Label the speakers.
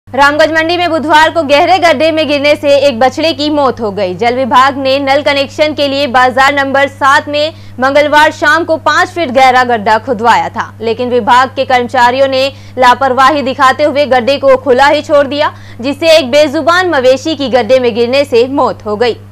Speaker 1: रामगंज मंडी में बुधवार को गहरे गड्ढे में गिरने से एक बछड़े की मौत हो गई। जल विभाग ने नल कनेक्शन के लिए बाजार नंबर 7 में मंगलवार शाम को 5 फीट गहरा गड्ढा खुदवाया था, लेकिन विभाग के कर्मचारियों ने लापरवाही दिखाते हुए गड्ढे को खुला ही छोड़ दिया, जिससे एक बेजुबान मवेशी की गड्ढे में गिरने से मौत हो गई।